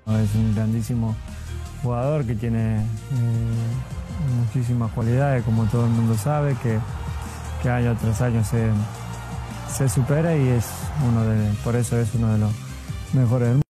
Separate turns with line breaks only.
Es un grandísimo jugador que tiene muchísimas cualidades, como todo el mundo sabe, que año tras año se supera y por eso es uno de los mejores del mundo.